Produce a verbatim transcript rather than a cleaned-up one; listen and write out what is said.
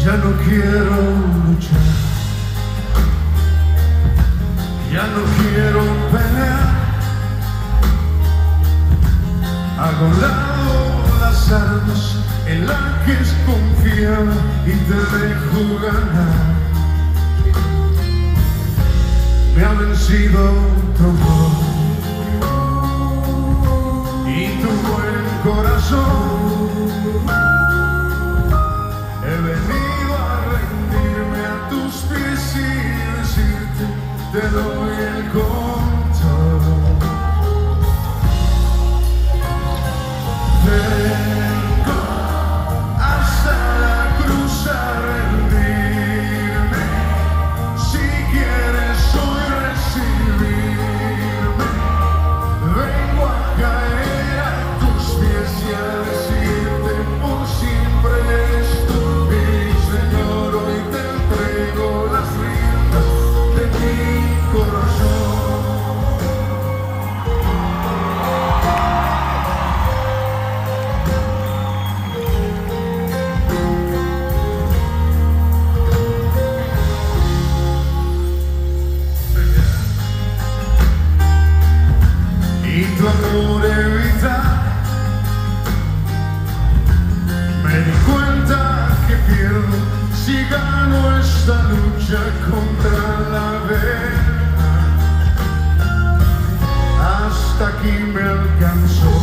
Ya no quiero luchar, ya no quiero pelear. Hago a un lado las armas en las que es confiada y te dejo ganar. Me ha vencido otro amor y tu buen corazón. He venido a rendirme a tus pies y decirte te doy el control. Vengo hasta la cruz a rendirme. Si quieres hoy recibirme, vengo a caer a tus pies y a decirte por siempre eres tú, mi Señor. Hoy te entrego las riendas de mi corazón. Y tu amor evita, me di cuenta que pierdo si gano esta lucha contra la verdad. Hasta aquí me alcanzó.